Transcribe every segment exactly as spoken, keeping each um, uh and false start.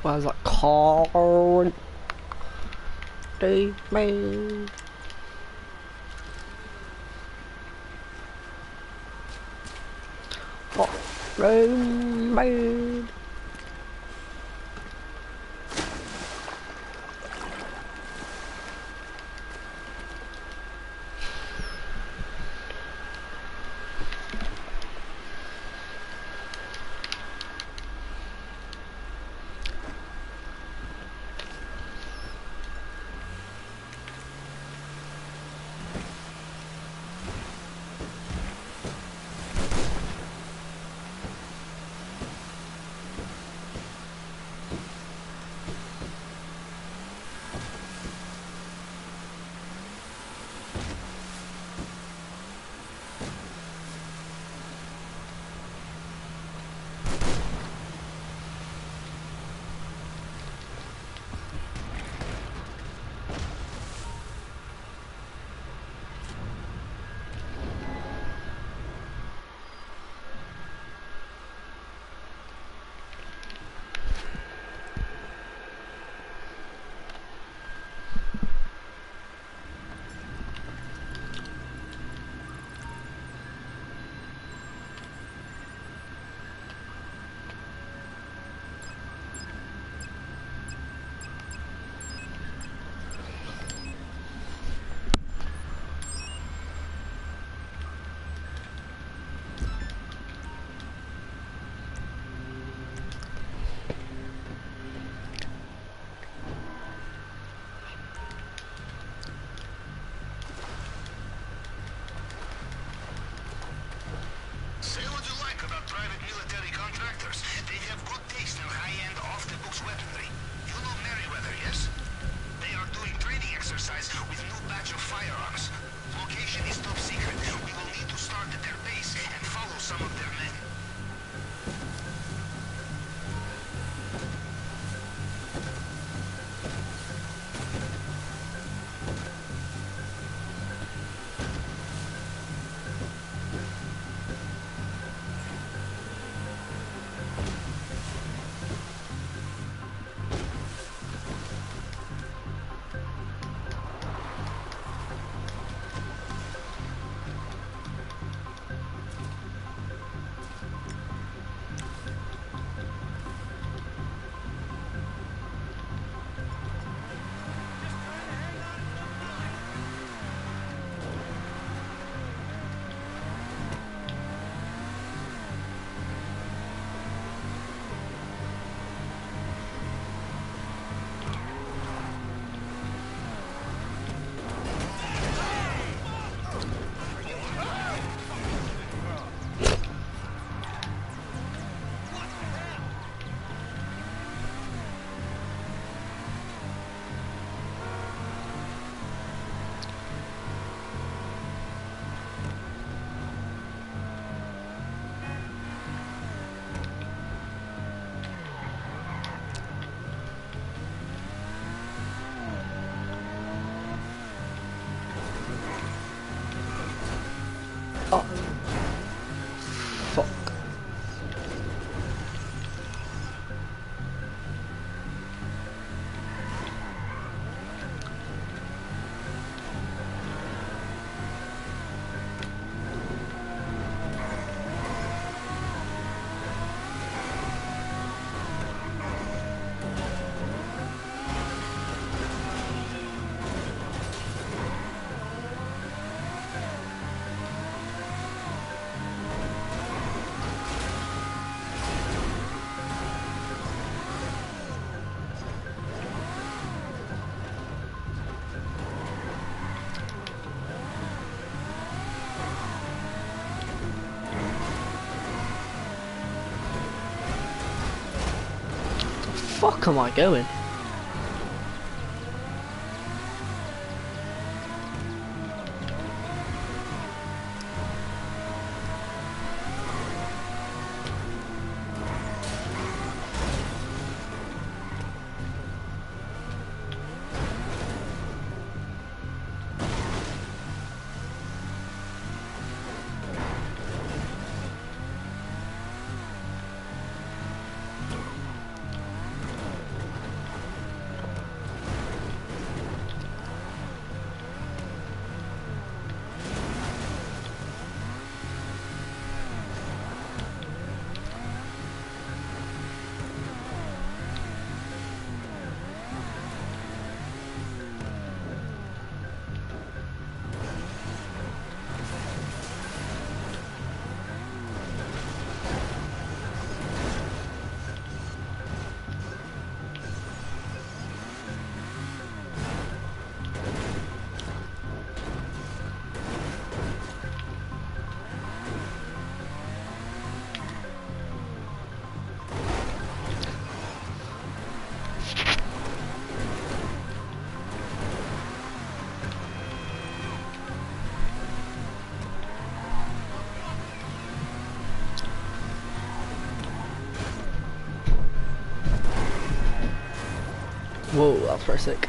I was like, can't leave me. Hot room made. Say what you like about private military contractors. They have good taste in high-end, off-the-books weaponry. You know Merryweather, yes? They are doing training exercise with new batch of firearms. Location is top secret. We will need to start at their base and follow some of their men. Oh, fuck. Fuck am I going? Whoa, that's pretty sick.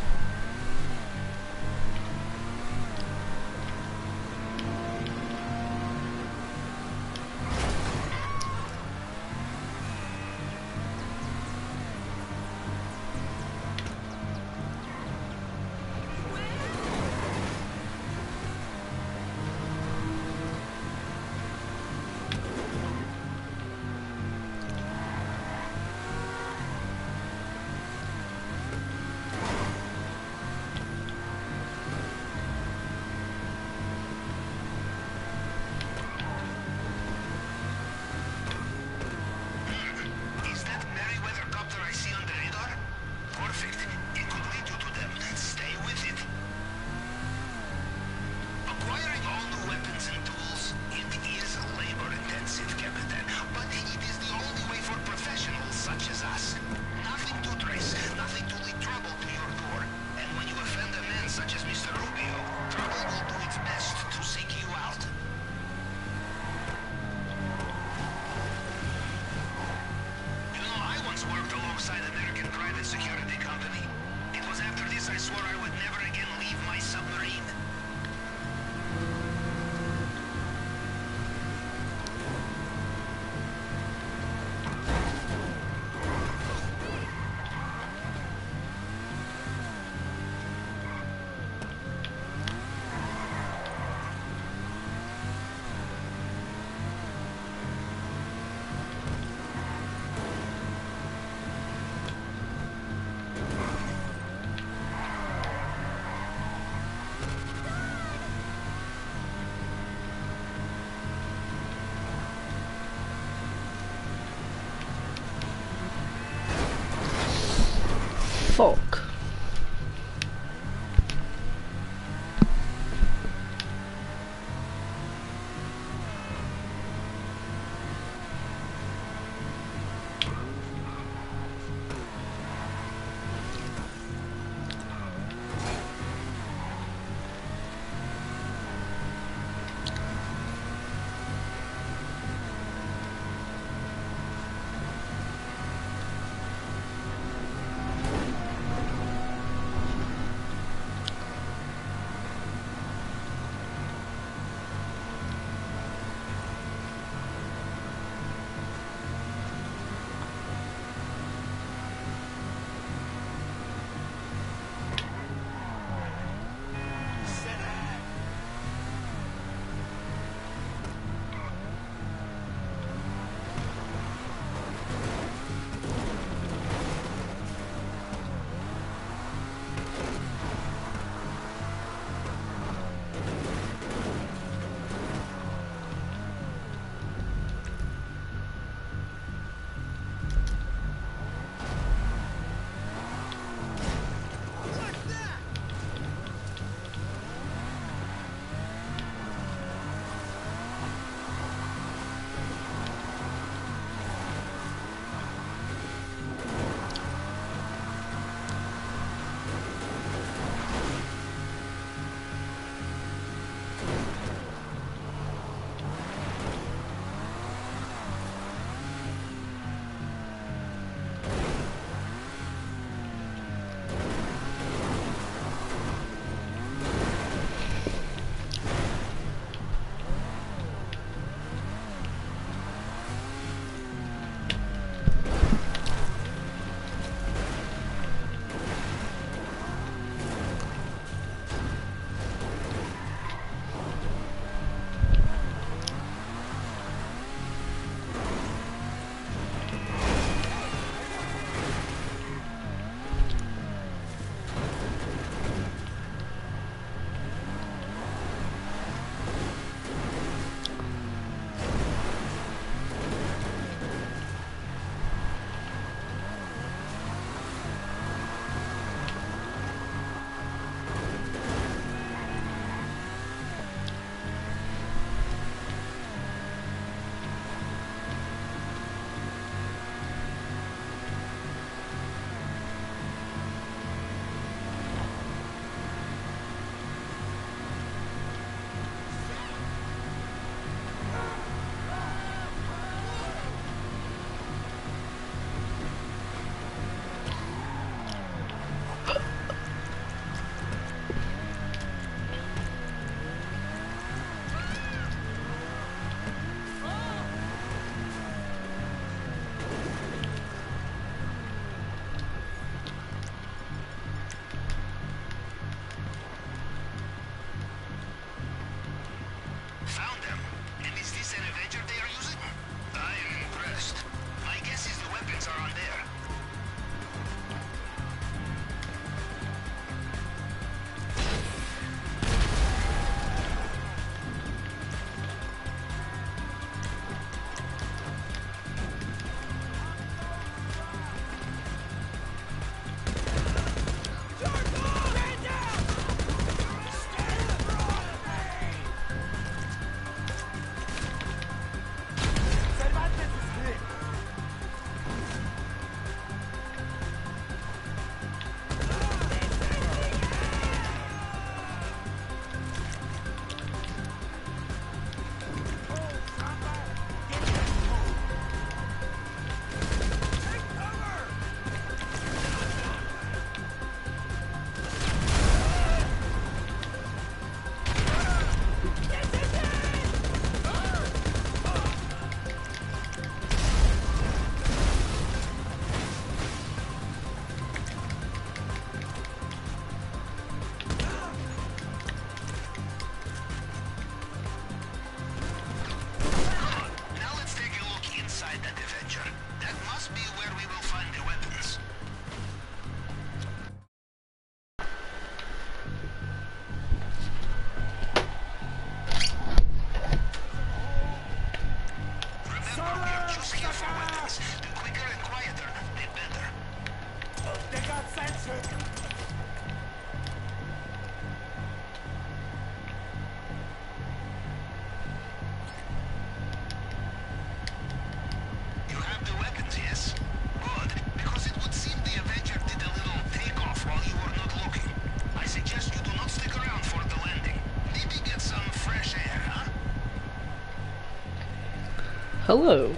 Is that Merryweather copter I see on the radar? Perfect. It could lead you to them. Stay with it. Acquiring all new weapons and tools, it is labor-intensive, Captain. But it is the only way for professionals such as us. Nothing to trace, nothing to lead trouble to your door. And when you offend a man such as Mister Rubio, trouble will do its best to seek you out. You know, I once worked alongside American private security company. It was after this I swore I would never again leave my submarine. Fuck. Hello.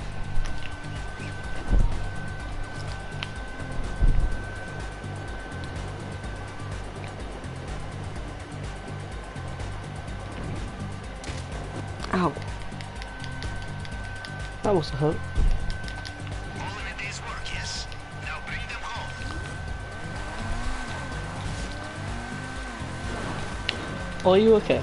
Ow. That must have hurt. All in a day's work, yes? Now bring them home. Are you okay?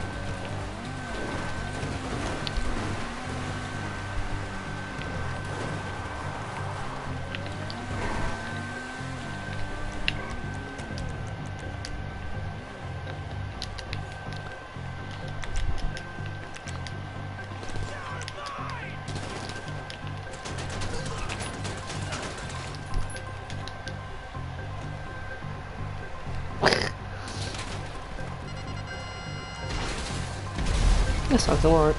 That sounds alright.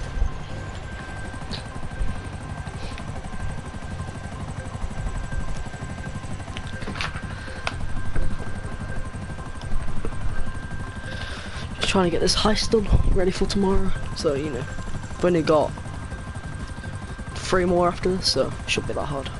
Just trying to get this heist done, ready for tomorrow. So, you know, I've only got three more after this, so it shouldn't be that hard.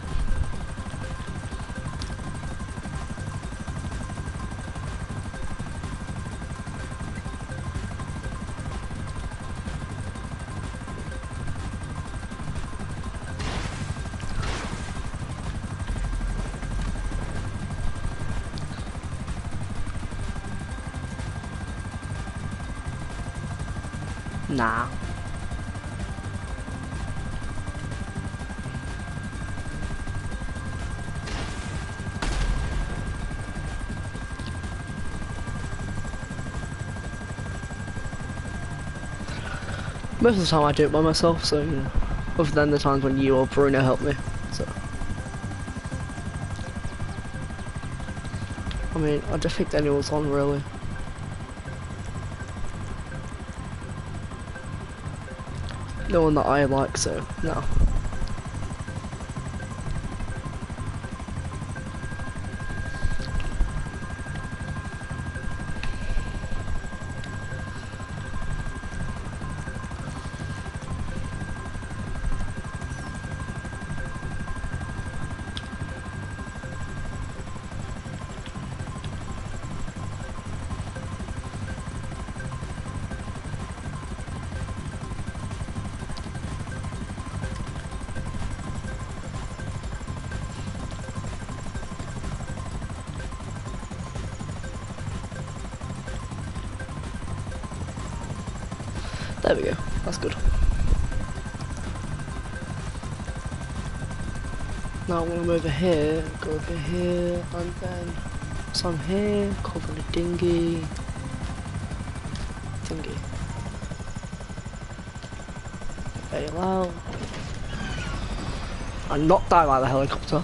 Nah. Most of the time I do it by myself, so, you know, other than the times when you or Bruno help me, so. I mean, I don't think anyone's on, really. No one that I like, so, no. There we go, that's good. Now I'm gonna move over here, go over here, and then some here, cover the dinghy. Dinghy. Bail out. And not die by the helicopter.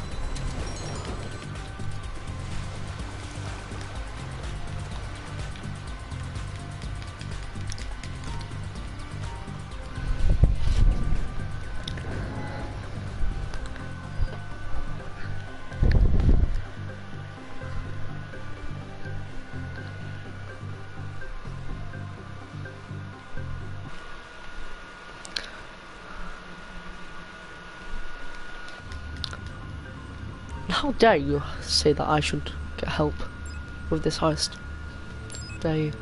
How dare you say that I should get help with this heist? Dare you?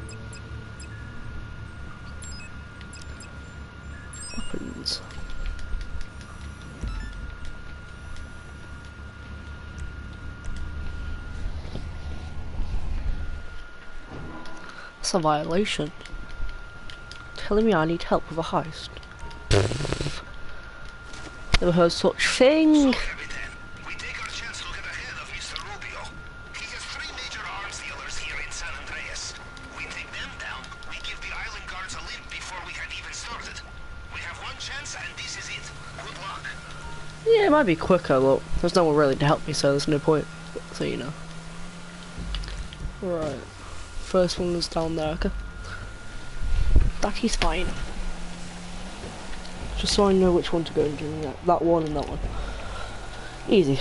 Weapons. That's a violation. Telling me I need help with a heist. Never heard such thing. Yeah, it might be quicker, look. There's no one really to help me, so there's no point. So you know. Right. First one was down there, okay? That is fine. Just so I know which one to go into. Yeah, that one and that one. Easy.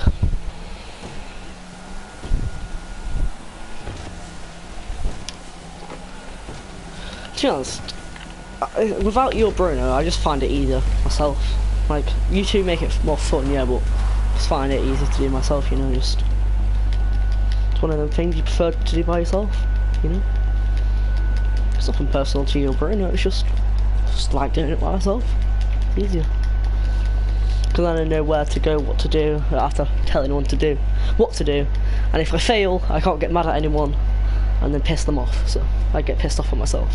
To be honest, I, without you or Bruno, I just find it easier myself. Like, you two make it more fun, yeah, but just find it easier to do myself, you know, just... It's one of them things you prefer to do by yourself, you know? It's nothing personal to you or Bruno, it's just... Just like doing it by myself. It's easier. Because then I know where to go, what to do, I don't have to tell anyone to do, what to do. And if I fail, I can't get mad at anyone and then piss them off, so I get pissed off at myself.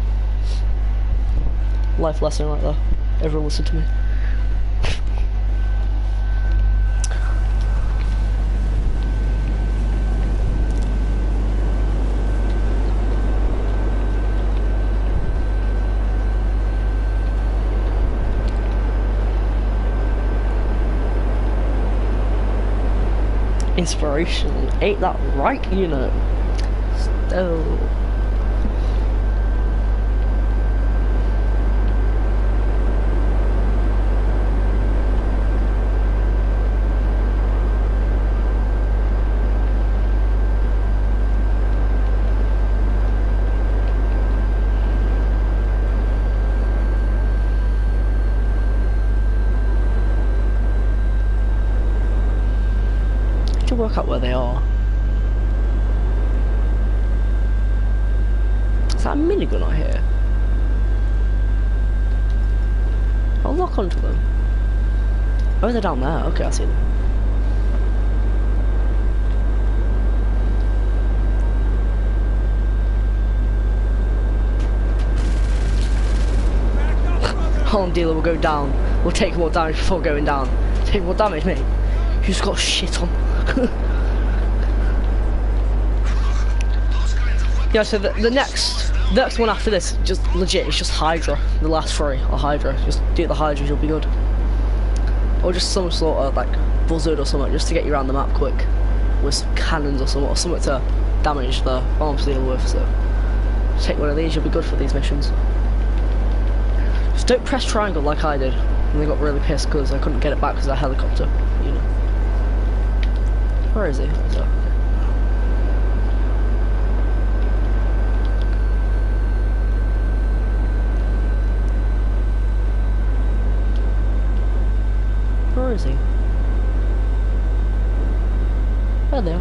Life lesson right there. Everyone listen to me. Inspirational, ain't that right, you know? So... work out where they are. Is that a minigun out here? I'll lock onto them. Oh, they're down there. Okay, I see them. Harm dealer will go down. We'll take more damage before going down. Take more damage, mate. You just got shit on. Yeah, so the, the next the next one after this, just legit, it's just Hydra. The last three are Hydra. Just do the Hydra, you'll be good. Or just some sort of like buzzard or something, just to get you around the map quick. With some cannons or something, or something to damage the arms deal with, so just take one of these, you'll be good for these missions. Just don't press triangle like I did. And they got really pissed because I couldn't get it back because of the helicopter, you know. Where is he? Is that? Where is he? There they are.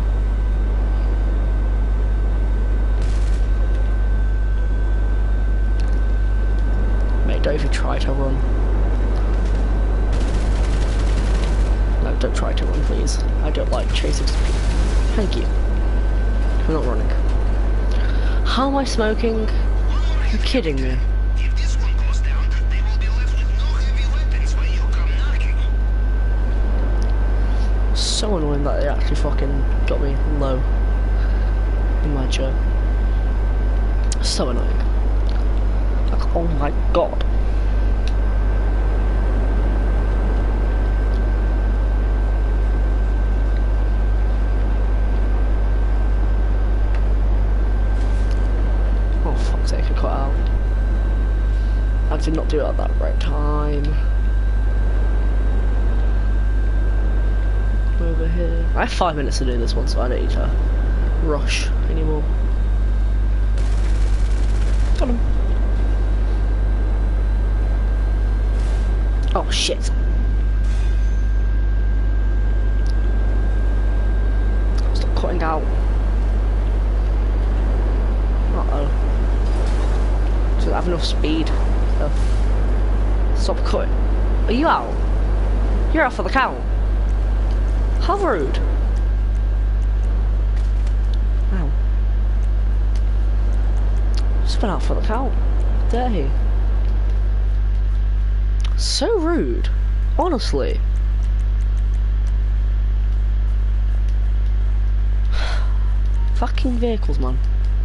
Mate, don't even try to run. No, don't try to run, please. I don't like chasing people. Thank you. I'm not running. How am I smoking? Are you kidding me? If this one goes down, they will be left with no heavy weapons when you come knocking. So annoying that they actually fucking got me low in my jet. So annoying. Like, oh my god. Oh fuck's sake, I cut out. I did not do it at that right time. Over here. I have five minutes to do this one, so I don't need to rush anymore. Got him. Oh shit. Stop cutting out. Uh oh. Doesn't have enough speed. So. Stop cutting. Are you out? You're out for the count. How rude. Wow. Just went out for the count. Dare he? So rude. Honestly. Fucking vehicles, man.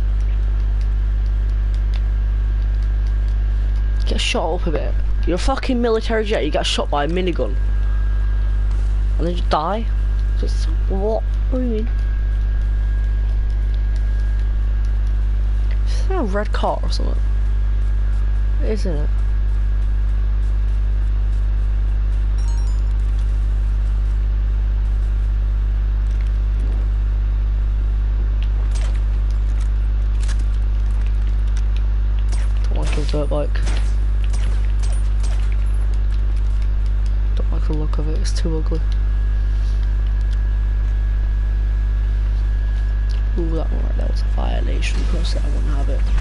Get shot up a bit. You're a fucking military jet, you get shot by a minigun. And then you die? Just, what? What do you mean? Is that a red car or something? Isn't it? Don't want to kill dirt bike. the look of it, it's too ugly. Ooh, that one right there was a violation, plus I wouldn't have it.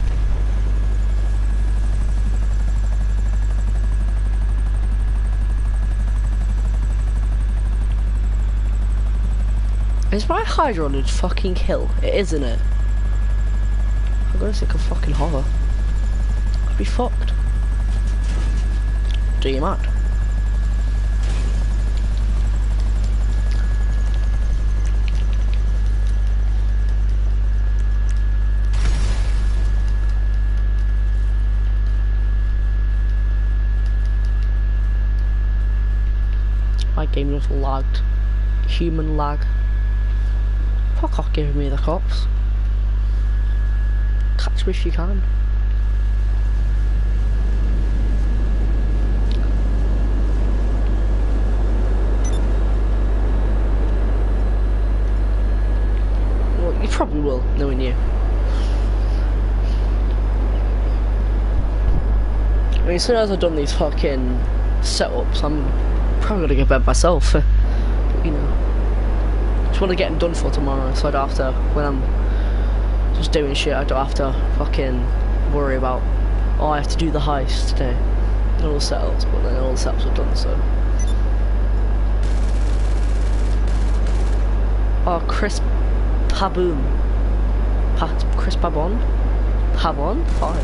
Is my Hydra on a fucking hill? It is, isn't it? I'm gonna sick of fucking horror. I'd be fucked. Do you mind? My game just lagged. Human lag. Fuck off giving me the cops. Catch me if you can. Well, you probably will, knowing you. I mean, as soon as I've done these fucking setups, I'm probably gonna get bed myself. But, you know. Just want to get them done for tomorrow, so I don't have to, when I'm just doing shit, I don't have to fucking worry about, oh, I have to do the heist today. All the setups, but then all the setups are done, so. Oh, Chris Paboon. Pat, Chris Pabon? Pabon? Fine.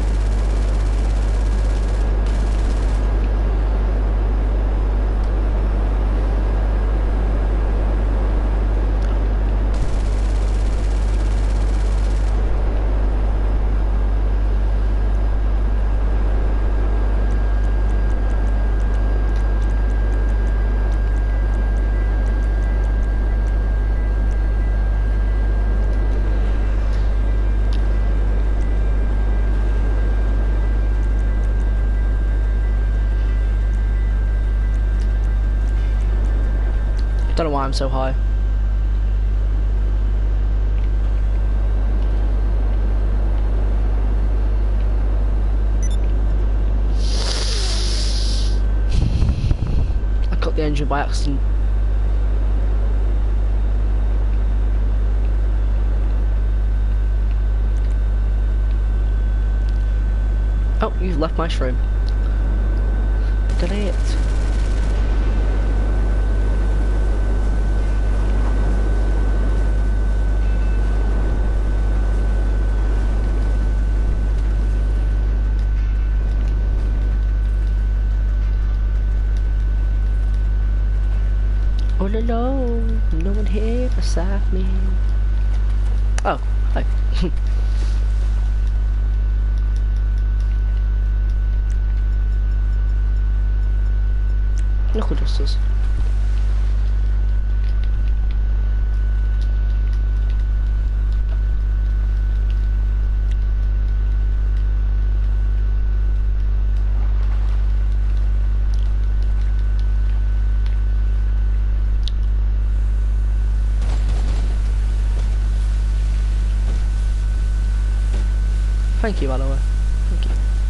Don't know why I'm so high. I cut the engine by accident. Oh, you've left my stream. Delete. All alone, no one here beside me. Oh, hi. Knuckle dusters. Thank you, by the way. Thank you.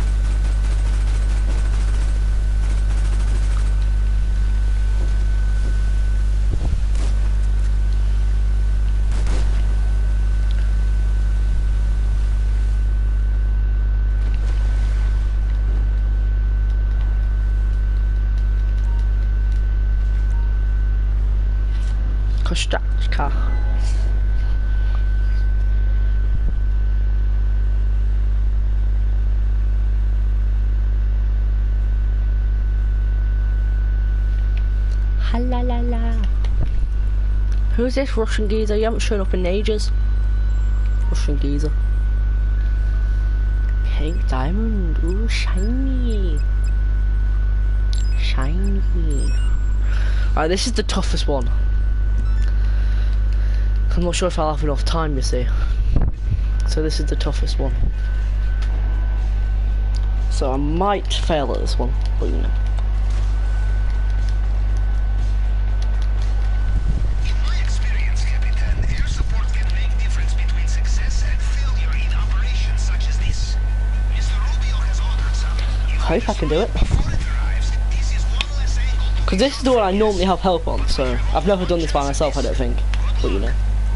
Kostachka. La la la. Who's this Russian geezer? You haven't shown up in ages. Russian geezer. Pink diamond. Ooh, shiny. Shiny. Alright, this is the toughest one. I'm not sure if I'll have enough time, you see. So this is the toughest one. So I might fail at this one, but you know. I hope I can do it. Because Because this is the one I normally have help on, so I've never done this by myself, I don't think. But you know.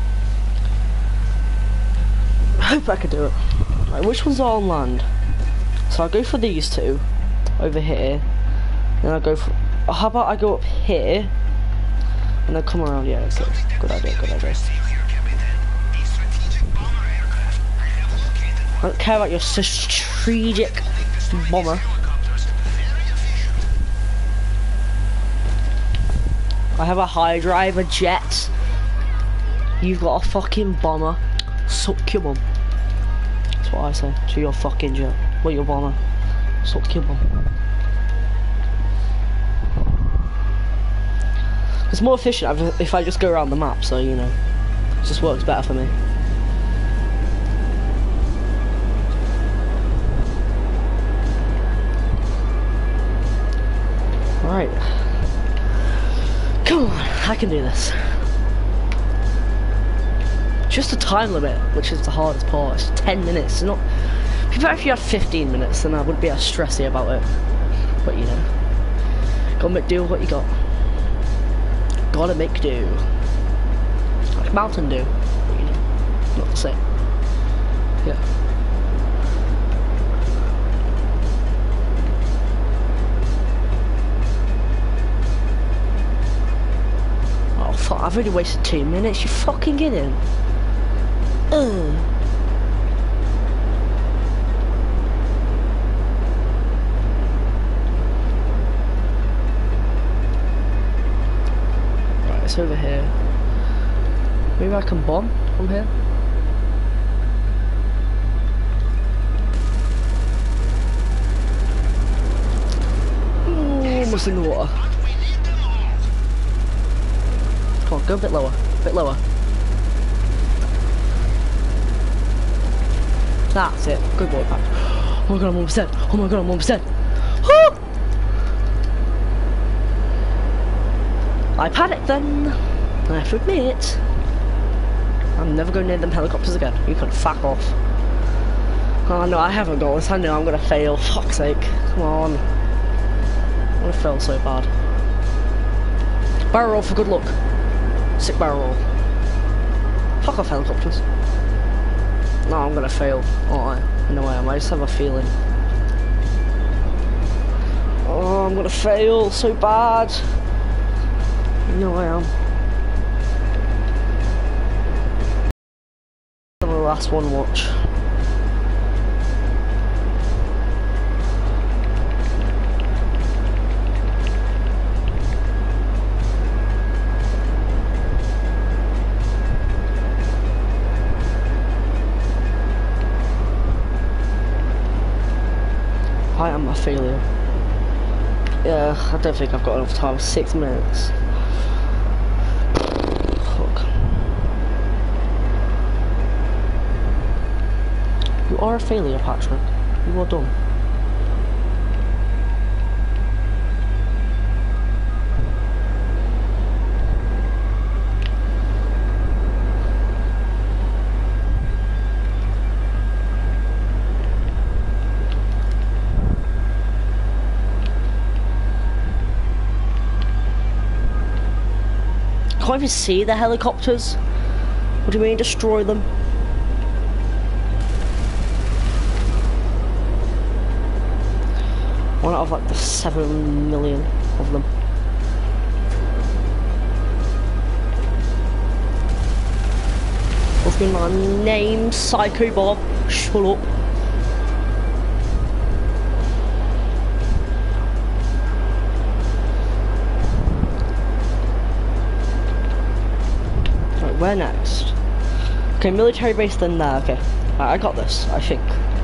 I hope I could do it. Right, which ones are on land? So I'll go for these two over here. Then I'll go for. Oh, how about I go up here and then come around? Yeah, okay. Good idea, good idea. I don't care about your strategic bomber. I have a high driver jet. You've got a fucking bomber. Suck your mum. That's what I say to your fucking jet. Well, your bomber. Suck your mum. It's more efficient if I just go around the map, so you know, it just works better for me. Alright. Come on, I can do this. Just a time limit, which is the hardest part. It's ten minutes. It's not. If you had fifteen minutes, then I wouldn't be as stressy about it. But you know, gotta make do with what you got. Gotta make do. Like Mountain Dew. But you know, not the same. Yeah. Oh fuck! I've already wasted two minutes. You fucking kidding? Ugh. Right, it's over here. Maybe I can bomb from here. Ooh, almost in the water. Come on, go a bit lower, a bit lower. That's it. Good boy, Pat. Oh my god, I'm almost dead. Oh my god, I'm almost dead. Woo! I panicked then. I have to admit. I'm never going near them helicopters again. You can fuck off. Oh no, I haven't got this. I know I'm gonna fail. Fuck's sake. Come on. I'm gonna fail so bad. Barrel roll for good luck. Sick barrel roll. Fuck off helicopters. No, I'm gonna fail. Oh, I know I am. I just have a feeling. Oh, I'm gonna fail so bad. No, I am. The last one, watch. I am a failure. Yeah, I don't think I've got enough time. Six minutes. Fuck. You are a failure, Patrick. You are done. I can't even see the helicopters. What do you mean, destroy them? One out of like the seven million of them. What's been my name? Psycho Bob. Shut up. Where next? Okay, military base then there, okay. Right, I got this, I think.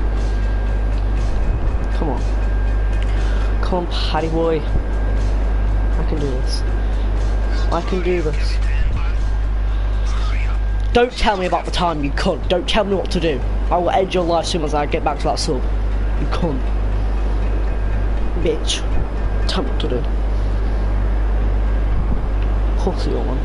Come on. Come on, Paddy boy. I can do this. I can do this. Don't tell me about the time, you cunt. Don't tell me what to do. I will end your life as soon as I get back to that sub. You cunt. Bitch. Tell me what to do. Pussy woman.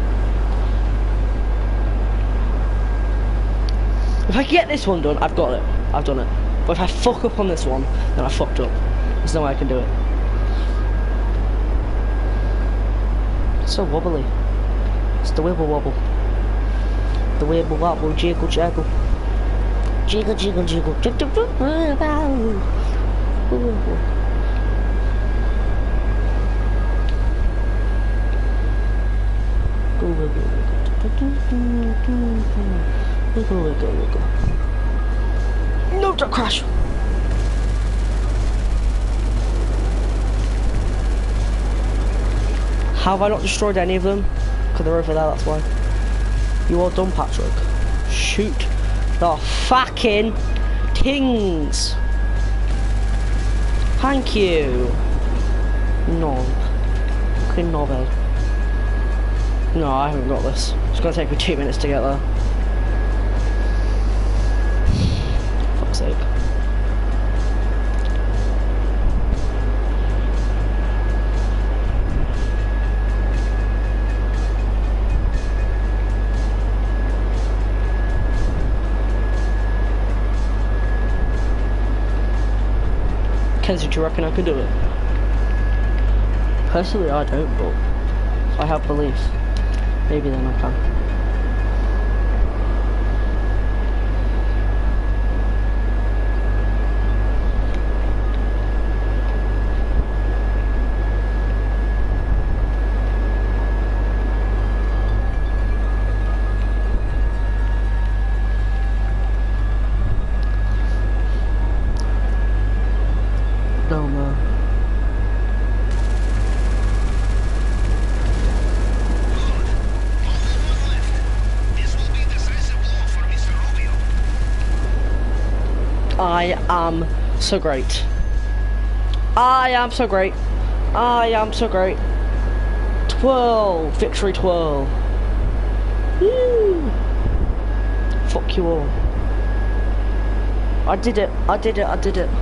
If I can get this one done, I've got it. I've done it. But if I fuck up on this one, then I fucked up. There's no way I can do it. It's so wobbly. It's the wibble wobble. The wibble wobble, jiggle jaggle. Jiggle jiggle jiggle. Jiggle jiggle. Wiggle, wiggle, wiggle. No, don't crash! Have I not destroyed any of them? Because they're over there, that's why. You are done, Patrick. Shoot the fucking things! Thank you! No. Fucking knobhead. No, I haven't got this. It's gonna take me two minutes to get there. Fuck's sake. Kenzie, do you reckon I could do it? Personally, I don't, but I have belief. Maybe then I can. No, man. I am so great. I am so great. I am so great. Twirl. Victory twirl. Woo. Fuck you all. I did it. I did it. I did it.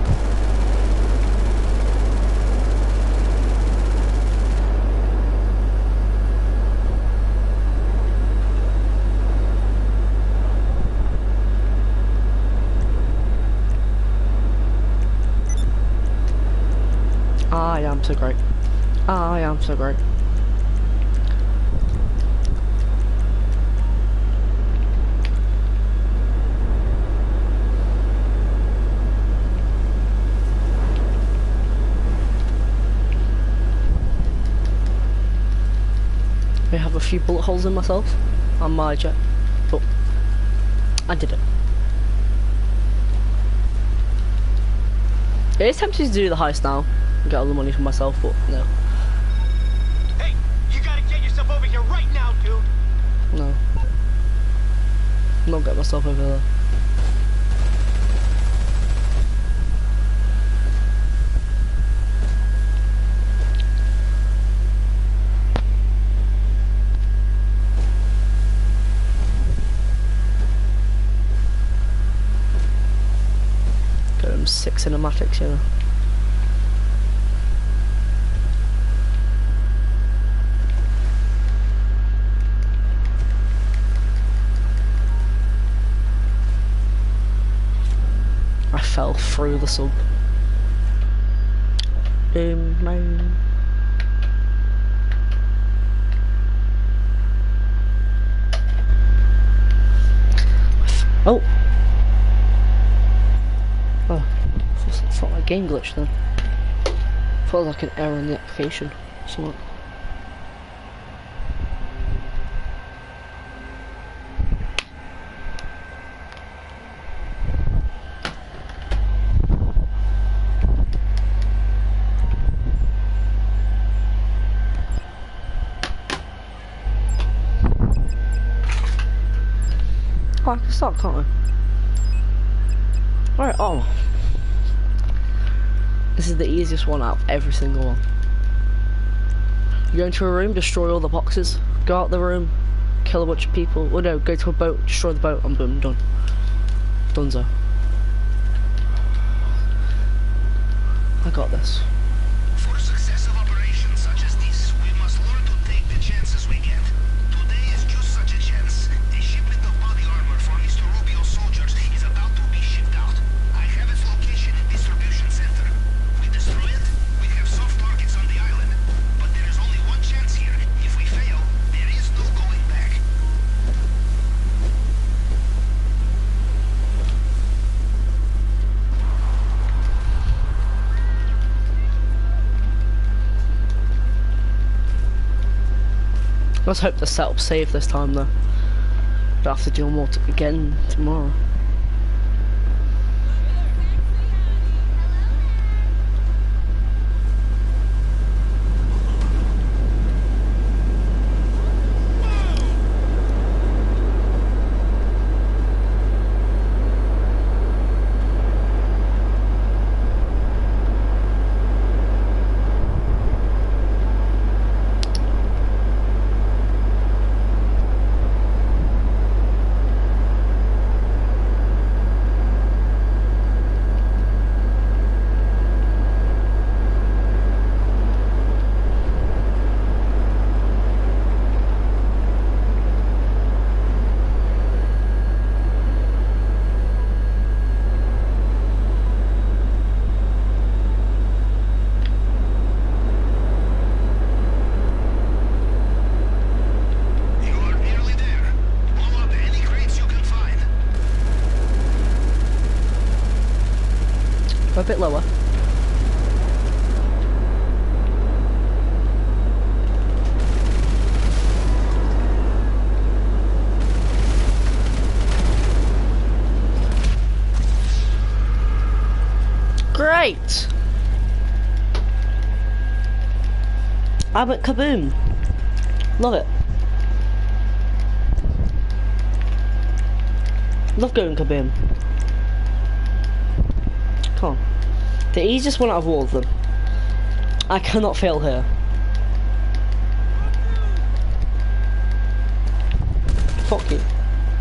I am so great. I am so great. I have a few bullet holes in myself on my jet, but I did it. It is tempting to do the heist now and get all the money for myself, but no. Hey, you gotta get yourself over here right now, dude. No. I'm not getting myself over there. Got them six cinematics, you know. I fell through the sub. Doom, man. Oh. Oh, it's not like a game glitch then. Felt like an error in the application. Something. Oh, I can start, can't I? Alright, oh. This is the easiest one out of every single one. You go into a room, destroy all the boxes, go out the room, kill a bunch of people, or no, go to a boat, destroy the boat, and boom, done. Dunzo. I got this. For successful operations such as this, we must learn to take the chances we get. Today is just such a chance. A shipment of body armor for Mister Rubio's soldiers is about to be shipped out. I have its location in distribution center. We destroy it, we have soft targets on the island. But there is only one chance here. Let's hope the setup's safe this time though. Don't have to deal more t again tomorrow. A bit lower. Great! I'm at Kaboom. Love it. Love going Kaboom. Come on. The easiest one out of all of them. I cannot fail here. Fuck you.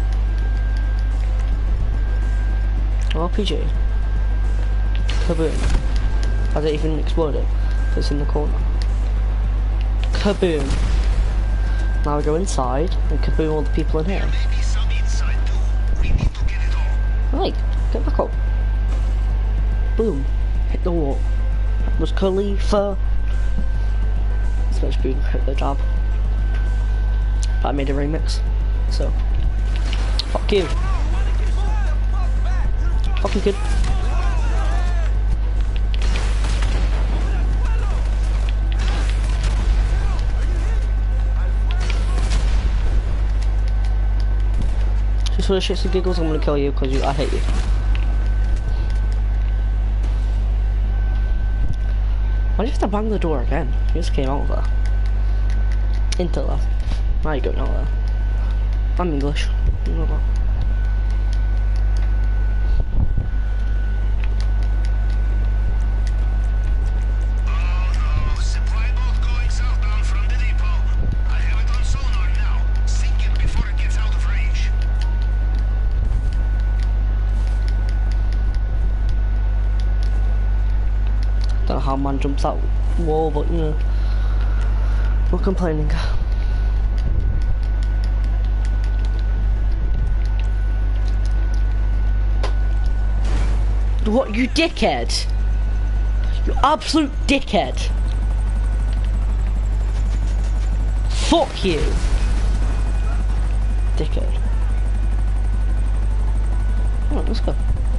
R P G. Kaboom. Has it even exploded? It's in the corner. Kaboom. Now we go inside and kaboom all the people in here. There may be some inside too. We need to get it all. Right, get back up. Boom. Hit the wall. That was Khalifa. Smash boom, hit the job. But I made a remix. So. Fuck you. Fucking kid. Just for the shits and giggles, I'm gonna kill you because you, I hate you. Why did you have to bang the door again? You just came out there. Into there. Now you're going out there. I'm English. You know that. Oh no, supply boat going southbound from the depot. I have it on sonar now. Sink it before it gets out of range. Don't know how man jumps that wall, but you know, not complaining. What, you dickhead? You absolute dickhead. Fuck you. Dickhead. Alright, let's go.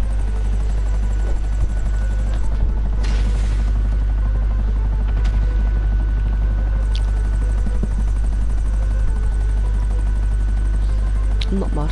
I'm not mad.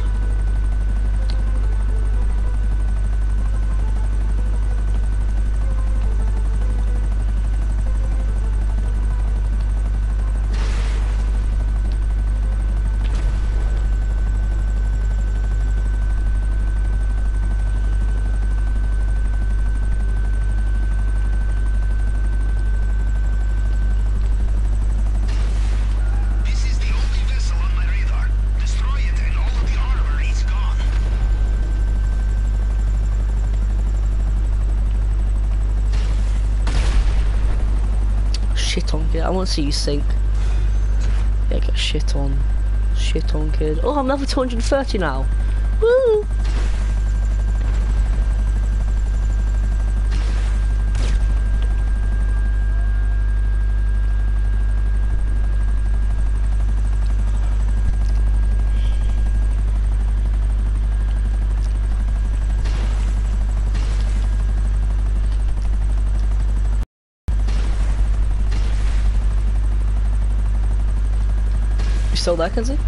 This is the only vessel on my radar. Destroy it and all of the armor is gone. Shit on, kid. I want to see you sink. Yeah, get shit on. Shit on, kid. Oh, I'm level two hundred thirty now. Woo! still there, Kenzie?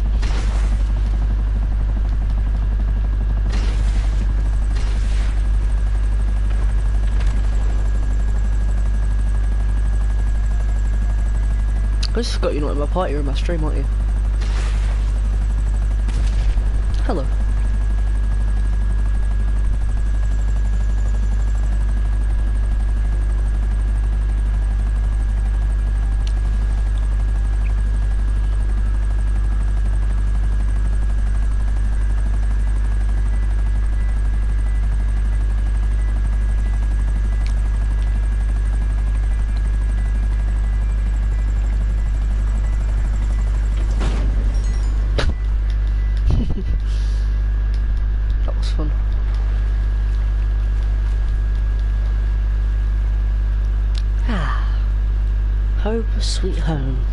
I just forgot you're not in my party or in my stream, aren't you? Hello. Sweet home.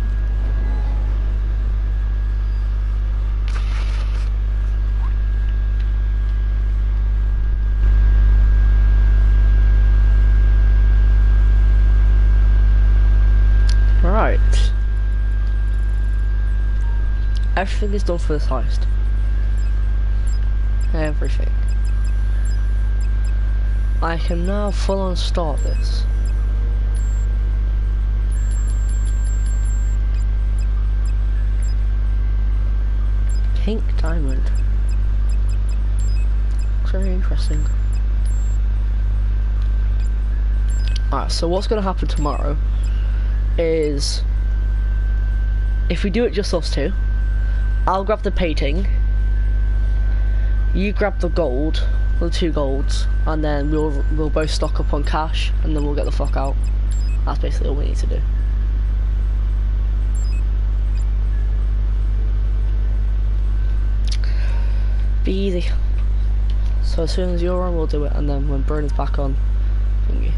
Right. Everything is done for this heist. Everything. I can now full on start this. Pink diamond. Looks very interesting. Alright, so what's gonna happen tomorrow is if we do it just us two, I'll grab the painting, you grab the gold, the two golds, and then we'll we'll both stock up on cash and then we'll get the fuck out. That's basically all we need to do. Be easy. So as soon as you're on, we'll do it, and then when Bruno's back on, thingy.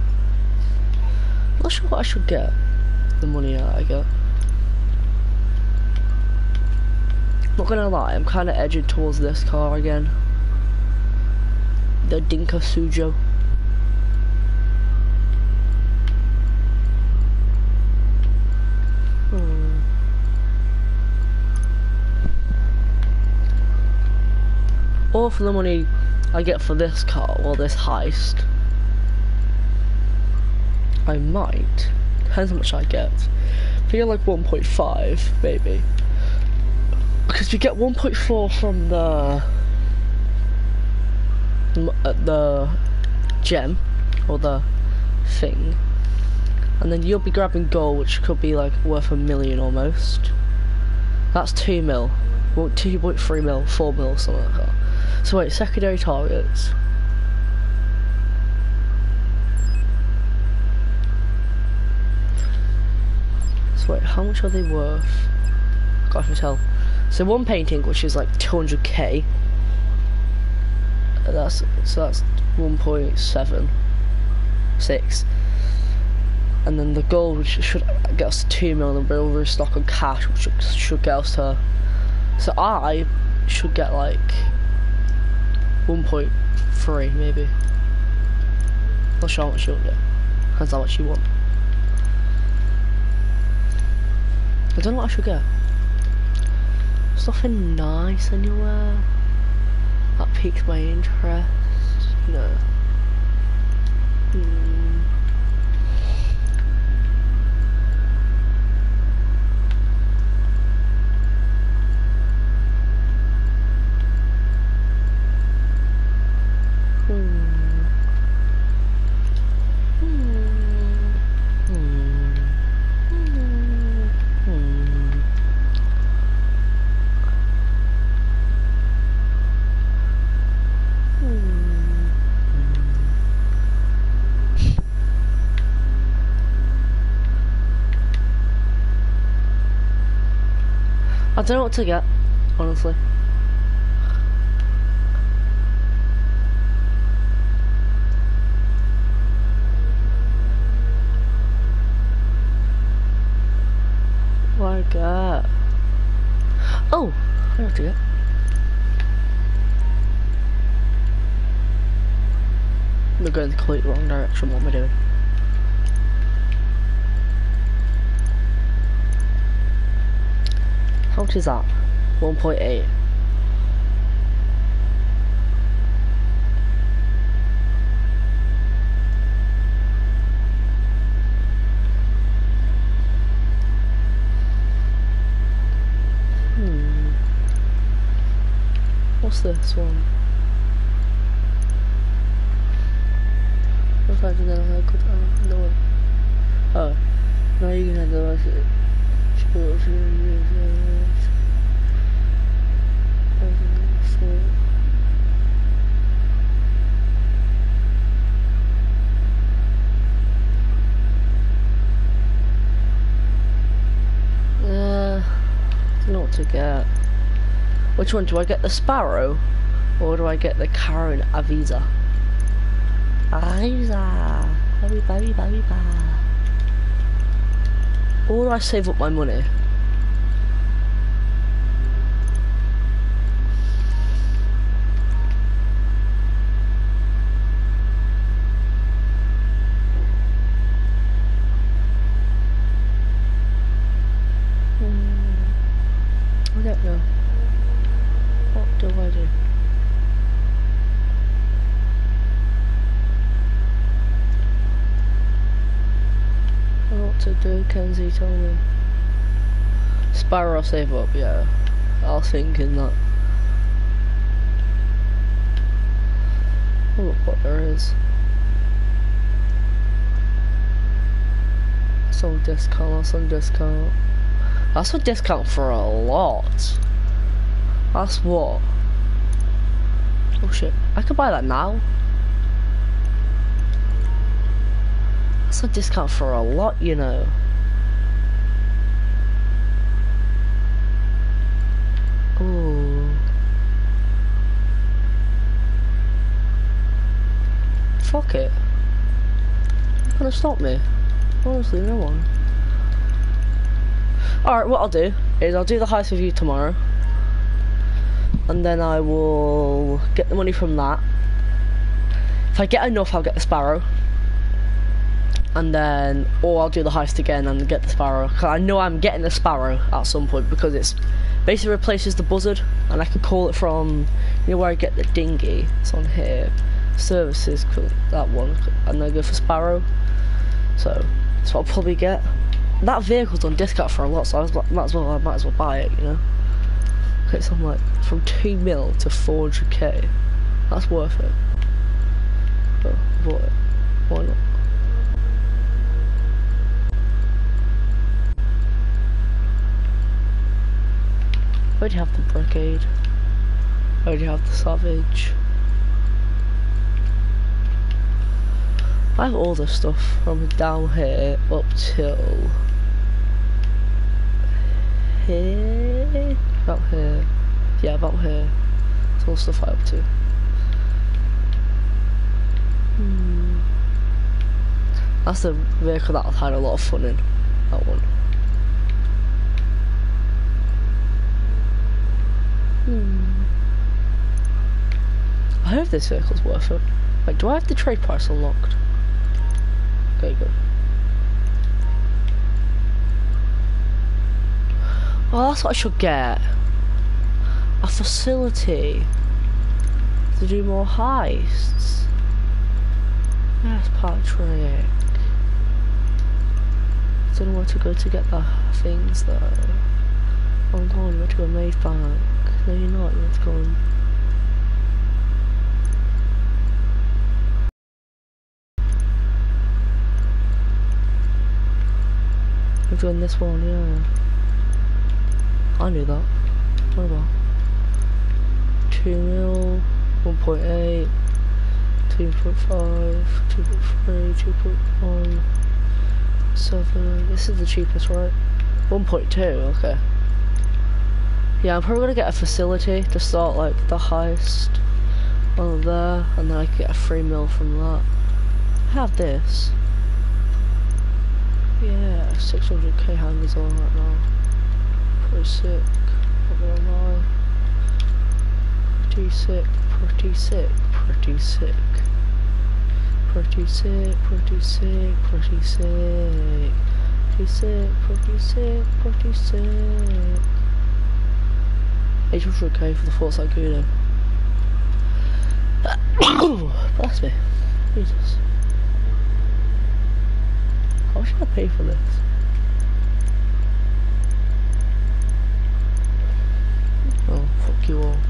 Not sure what I should get. The money that I get. Not gonna lie, I'm kind of edging towards this car again. The Dinka Sujo. Hmm. Or for the money I get for this car or this heist, I might, depends how much I get, I feel like one point five maybe, because we get one point four from the uh, the gem or the thing, and then you'll be grabbing gold, which could be like worth a million almost. That's two mil, well, two point three mil, four mil, something like that. So wait, secondary targets. So wait, how much are they worth? I can't even tell. So one painting, which is like two hundred K. That's so that's one point seven six. And then the gold, which should get us to two million, and we'll restock on cash, which should, should get us to. So I should get like one point three maybe. Not sure how much you'll get. Depends how much you want. I don't know what I should get. There's nothing nice anywhere that piques my interest. No. Hmm. I don't know what to get, honestly. What I got? Oh, I know what to get. We're going the completely wrong direction. What am I doing? How much is that? one point eight. Hmm. What's this one? What if I did that on a good time? No. Oh. Now you can handle it. Uh, I don't know what to get. Which one do I get? The Sparrow, or do I get the Karen Avisa? Avisa, baby, baby, baby, baby. Or do I save up my money? Hmm. I don't know. What do I do? What to do, Kenzie told me. Sparrow save up, yeah. I was thinking that. Oh, look what there is. That's on discount, that's on discount. That's on discount for a lot. That's what? Oh shit, I could buy that now. That's a discount for a lot, you know. Ooh. Fuck it. Who's gonna stop me? Honestly, no one. Alright, what I'll do is I'll do the heist with you tomorrow. And then I will get the money from that. If I get enough, I'll get the Sparrow. And then, or I'll do the heist again and get the Sparrow. Cause I know I'm getting the Sparrow at some point because it's basically replaces the Buzzard, and I can call it from, you know, where I get the dinghy. It's on here, services, that one, and then go for Sparrow. So that's what I'll probably get. That vehicle's on discount for a lot, so I was like, might as well, I might as well buy it, you know. Okay, so I'm like from two mil to four hundred K. That's worth it. So I bought it. Why not? Where do you have the Brigade? Where do you have the Savage? I have all this stuff from down here up till here, about here. Yeah, about here. It's all stuff I up to. Hmm. That's the vehicle that I've had a lot of fun in. That one. Hmm. I hope this vehicle's worth it. Wait, do I have the trade price unlocked? Okay, good. Oh, that's what I should get. A facility to do more heists. Yes, Patrick. I don't know where to go to get the things though. Oh god, you have to go to Maybank. No, you're not. You have to go on. We're doing this one, yeah. I knew that. What about? two mil, one point eight, two point five, two point three, two point one, seven. This is the cheapest, right? one point two, okay. Yeah, I'm probably gonna get a facility to start like the heist on there, and then I can get a free mil from that. I have this. Yeah, six hundred K hangers on right now. Pretty sick. Not gonna lie. Pretty sick, pretty sick, pretty sick. Pretty sick, pretty sick, pretty sick. Pretty sick, pretty sick, pretty sick. eight hundred K for the Forza Kudo. Bless me. Jesus. How should I pay for this? Oh, fuck you all.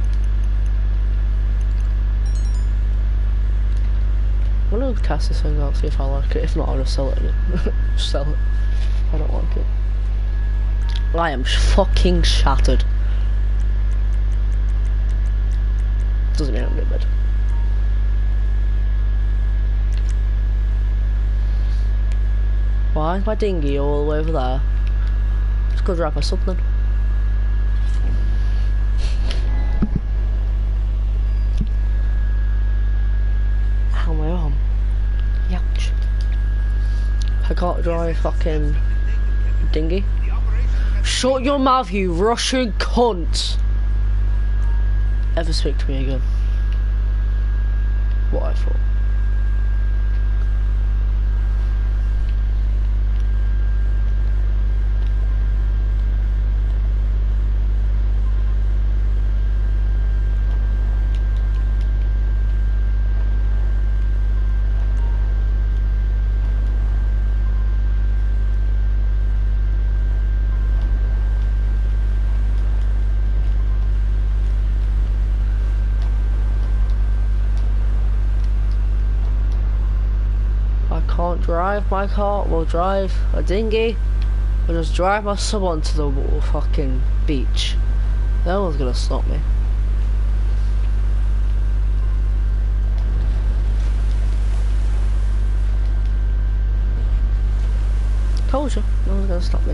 I'm gonna test this thing out, see if I like it. If not, I'll just sell it. Just sell it. I don't like it. I am fucking shattered. Doesn't mean I'm good bed. Why is my dinghy all the way over there? Just go grab my something. How am I on? Youch. I can't drive fucking dinghy. Shut your mouth, you Russian cunt! Ever speak to me again? What I thought. Can't drive my car, we'll drive a dinghy, we'll just drive my sub onto the fucking beach. No one's gonna stop me. Told you, no one's gonna stop me.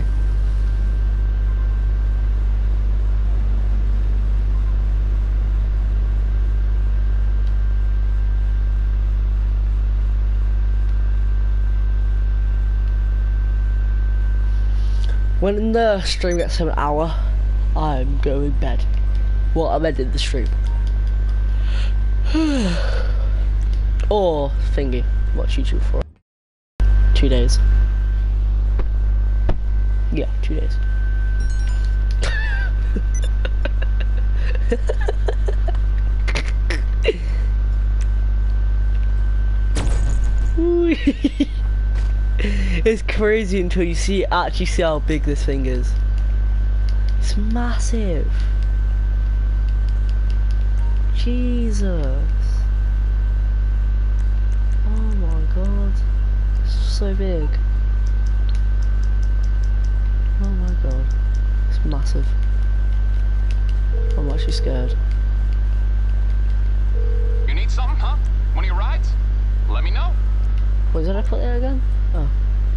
When the stream gets to an hour, I'm going to bed. Well, I'm ending the stream. Or thingy, watch YouTube for two days. Yeah, two days. It's crazy until you see actually see how big this thing is. It's massive. Jesus. Oh my god. It's so big. Oh my god. It's massive. I'm actually scared. You need something, huh? One of your rides? Let me know. What did I put there again? Oh.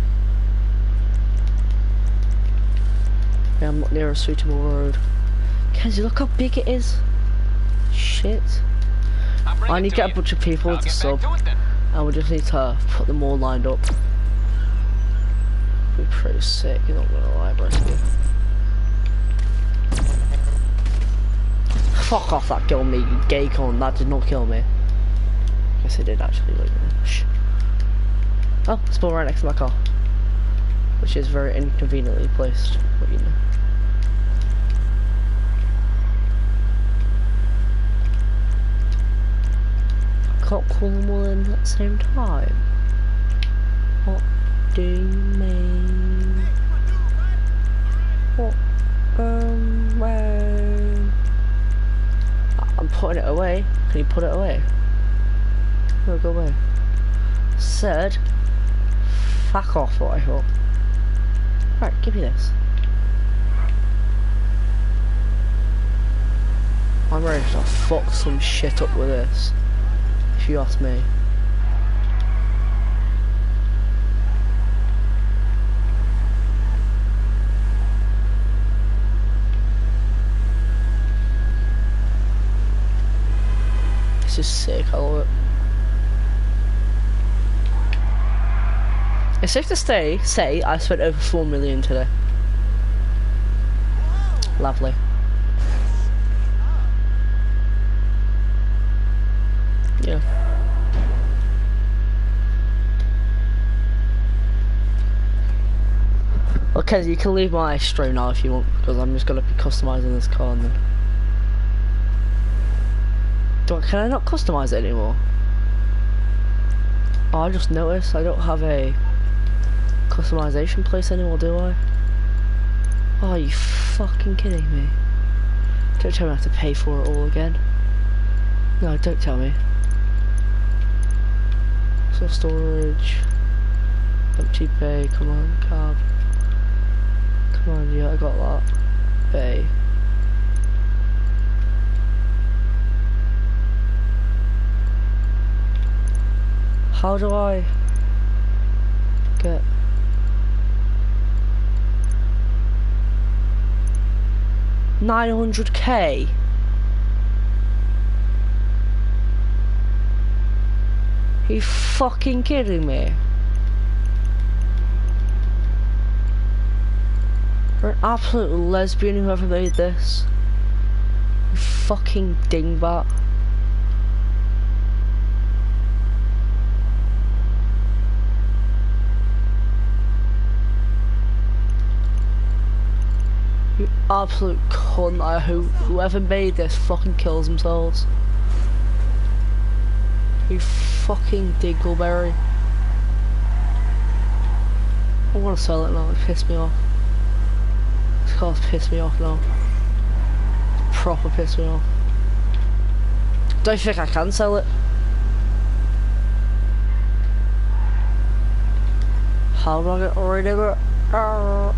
Yeah, I'm not near a suitable road. Kenzie, look how big it is. Shit. I need to get a bunch of people to sub. And we just need to put them all lined up. Be pretty sick, you're not gonna lie, bro. Fuck off, that killed me, you gay con. That did not kill me. Guess it did actually. Like, shh. Oh, spawn right next to my car, which is very inconveniently placed, but you know. I can't call them all in at the same time. What do you mean? What? Um, way. I'm putting it away. Can you put it away? No, go away. Said. Fuck off, what I thought. Right, give me this. I'm ready to fuck some shit up with this, if you ask me. This is sick, I love it. It's safe to stay, say I spent over four million today. Lovely. Yeah. Okay, you can leave my stream now if you want, because I'm just gonna be customizing this car and then Do I, can I not customize it anymore? Oh, I just noticed I don't have a customization place anymore, do I? Oh, are you fucking kidding me? Don't tell me I have to pay for it all again. No, don't tell me. So storage, empty bay, come on, cab. Come on, yeah, I got that. Bay. How do I get nine hundred K? Are you fucking kidding me? You're an absolute lesbian whoever made this. You fucking dingbat. You absolute cunt. I hope whoever made this fucking kills themselves. You fucking dingleberry. I want to sell it now, it pissed me off. This car's pissed me off now. It's proper pissed me off. Don't think I can sell it. How do I get rid of it? Uh,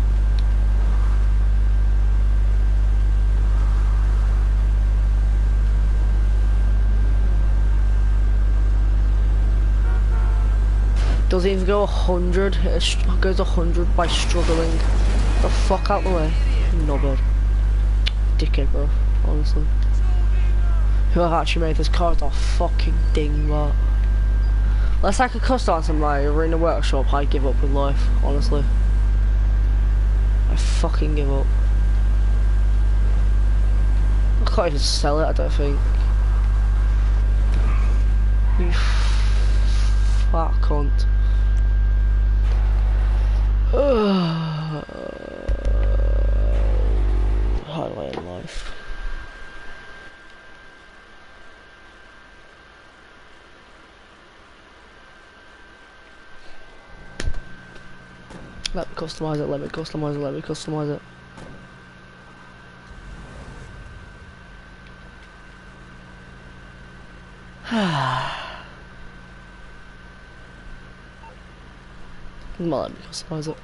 Doesn't even go a hundred, it goes a hundred by struggling. The fuck out the way. Knobhead. Dickhead, bro, honestly. Whoever actually made this car is a fucking dingbat. Unless I could customize some like Arena Workshop, I give up with life, honestly. I fucking give up. I can't even sell it, I don't think. You fat cunt. Uh, how do I end life? Let me customize it, let me customize it, let me customize it. Well, let me customize it.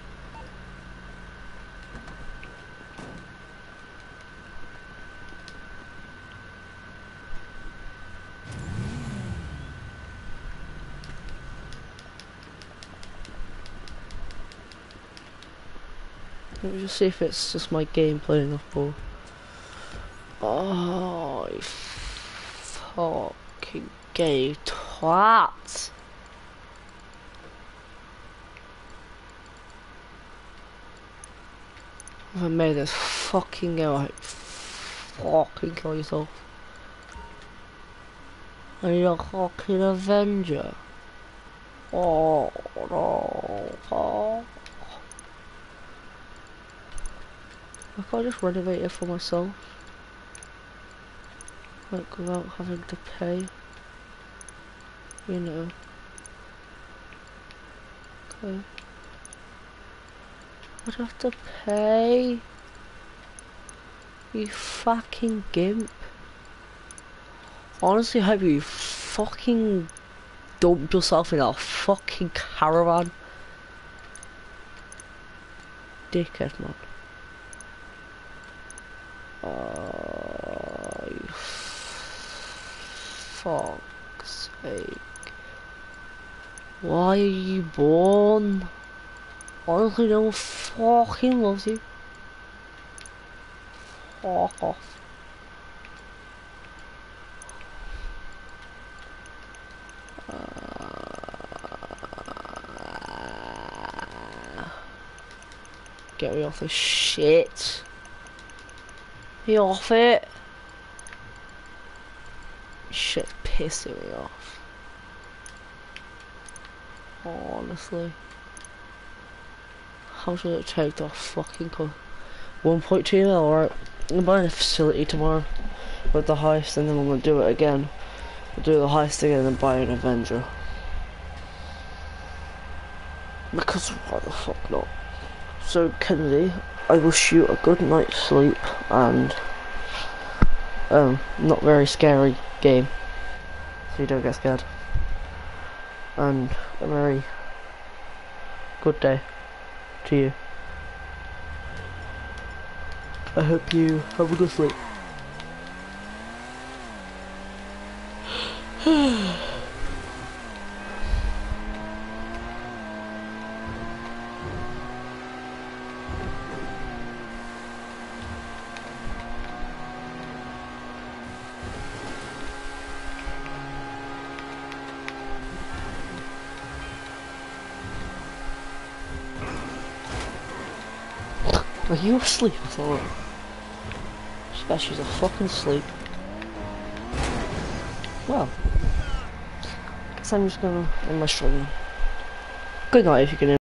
Let me just see if it's just my gameplay enough for. Oh, you fucking gay twat! If I made this fucking go, like, fucking kill yourself. Are you a fucking Avenger? Oh no! Oh. I can't just renovate it for myself, like without having to pay, you know. Okay. I'd have to pay. You fucking gimp. Honestly, I hope you fucking dump yourself in a fucking caravan. Dickhead, man. Oh, you fuck's sake. Why are you born? Honestly, no one fucking loves you. Fuck off. Uh, get me off this shit. Me off it. Shit pissing me off. Honestly. How much does it take to fucking co- one point two mil, alright. I'm buying a facility tomorrow. with the heist, and then I'm gonna do it again. I'll do the heist again and buy an Avenger. Because why the fuck not? So Kennedy, I wish you a good night's sleep and um not very scary game, so you don't get scared. And a very good day to you. I hope you have a good sleep. Are you asleep? I thought. I bet she's a fucking asleep. Well, guess I'm just gonna end my stream. Good night if you can.